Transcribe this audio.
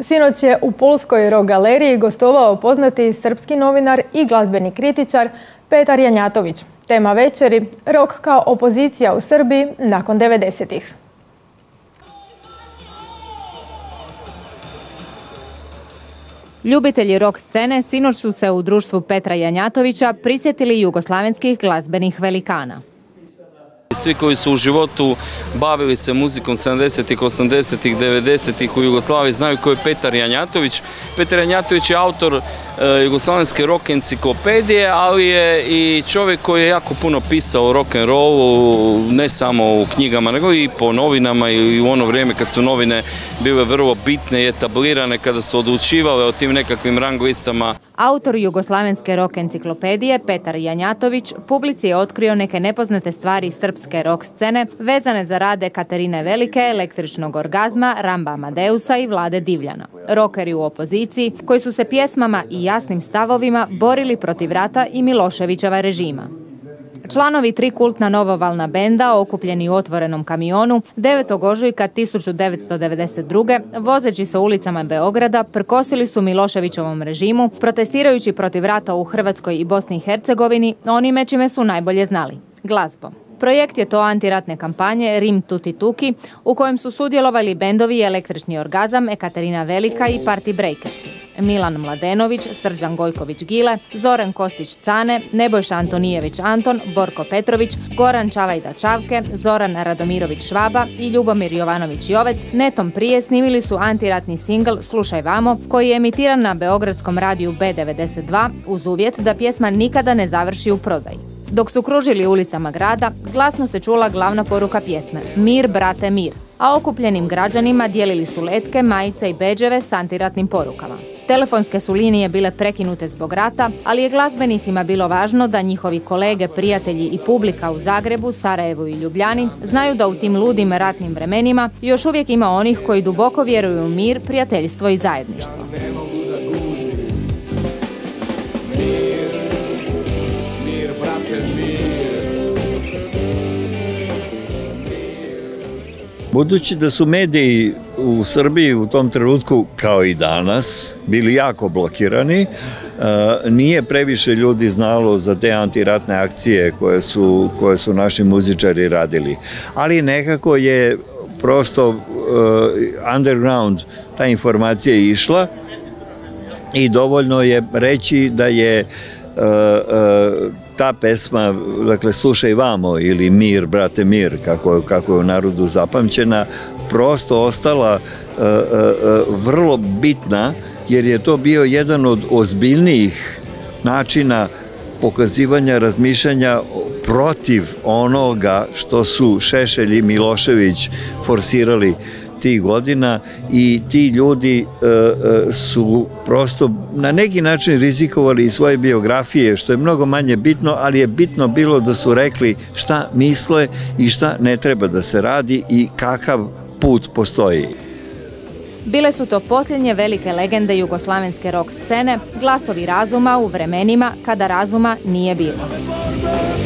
Sinoć je u pulskoj rock galeriji gostovao poznati srpski novinar i glazbeni kritičar Petar Janjatović. Tema večeri – rock kao opozicija u Srbiji nakon 90-ih. Ljubitelji rock scene sinoć su se u društvu Petra Janjatovića prisjetili jugoslavenskih glazbenih velikana. Svi koji su u životu bavili se muzikom 70-ih, 80-ih, 90-ih u Jugoslaviji znaju ko je Petar Janjatović. Petar Janjatović je autor jugoslavenske rock enciklopedije, ali je i čovjek koji je jako puno pisao o rock'n'rollu, ne samo u knjigama, nego i po novinama i u ono vrijeme kad su novine bile vrlo bitne i etablirane, kada su odlučivale o tim nekakvim rang listama. Autor jugoslavenske rock enciklopedije Petar Janjatović publici je otkrio neke nepoznate stvari srpske rock scene vezane za rade Katarine Velike, Električnog orgazma, Ramba Amadeusa i Vlade Divljana. Rokeri u opoziciji koji su se pjesmama i jasnim stavovima borili protiv rata i Miloševićeva režima. Članovi tri kultna novovalna benda, okupljeni u otvorenom kamionu, 9. ožujka 1992. vozeći se ulicama Beograda, prkosili su Miloševićevom režimu, protestirajući protiv rata u Hrvatskoj i Bosni i Hercegovini onime čime su najbolje znali – glazbom. Projekt je to antiratne kampanje Rim Tuti Tuki, u kojem su sudjelovali bendovi Električni orgazam, Ekaterina Velika i Party Breakersi. Milan Mladenović, Srđan Gojković-Gile, Zoran Kostić-Cane, Nebojša Antonijević Anton, Borko Petrović, Goran Čavajda-Čavke, Zoran Radomirović-Švaba i Ljubomir Jovanović-Jovec netom prije snimili su antiratni singl Slušaj vamo, koji je emitiran na beogradskom radiju B92 uz uvjet da pjesma nikada ne završi u prodaji. Dok su kružili ulicama grada, glasno se čula glavna poruka pjesme Mir, brate, mir, a okupljenim građanima dijelili su letke, majice i bedževe s antiratnim porukama. Telefonske su linije bile prekinute zbog rata, ali je glazbenicima bilo važno da njihovi kolege, prijatelji i publika u Zagrebu, Sarajevu i Ljubljani znaju da u tim ludim ratnim vremenima još uvijek ima onih koji duboko vjeruju u mir, prijateljstvo i zajedništvo. Budući da su mediji u Srbiji u tom trenutku, kao i danas, bili jako blokirani, nije previše ljudi znalo za te antiratne akcije koje su naši muzičari radili. Ali nekako je prosto underground ta informacija išla i dovoljno je reći da je ta pesma, dakle, Slušaj vamo ili Mir, brate, mir, kako je u narodu zapamćena, prosto ostala vrlo bitna, jer je to bio jedan od ozbiljnijih načina pokazivanja, razmišljanja protiv onoga što su Šešelj i Milošević forsirali tih godina, i ti ljudi su prosto na neki način rizikovali i svoje biografije, što je mnogo manje bitno, ali je bitno bilo da su rekli šta misle i šta ne treba da se radi i kakav put postoji. Bile su to posljednje velike legende jugoslavenske rock scene, glasovi razuma u vremenima kada razuma nije bilo.